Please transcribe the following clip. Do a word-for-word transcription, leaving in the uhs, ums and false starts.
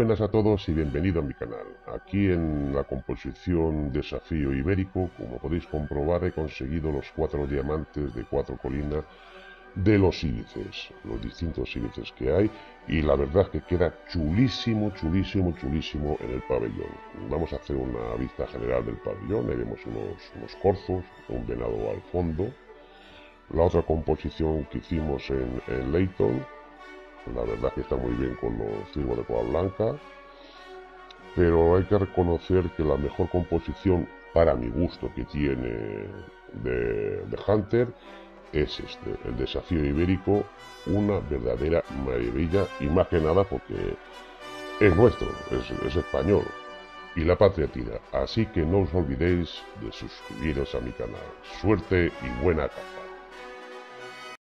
buenas a todos y bienvenido a mi canal. Aquí en la composición Desafío Ibérico, como podéis comprobar, he conseguido los cuatro diamantes de cuatro colinas de los íbices, los distintos íbices que hay, y la verdad es que queda chulísimo, chulísimo, chulísimo en el pabellón. Vamos a hacer una vista general del pabellón, veremos unos, unos corzos, un venado al fondo. La otra composición que hicimos en, en Leyton, la verdad que está muy bien con los ciervos de cola blanca, pero hay que reconocer que la mejor composición para mi gusto que tiene de, de Hunter es este, el Desafío Ibérico, una verdadera maravilla, y más que nada porque es nuestro, es, es español y la patria tira, así que no os olvidéis de suscribiros a mi canal. Suerte y buena caza.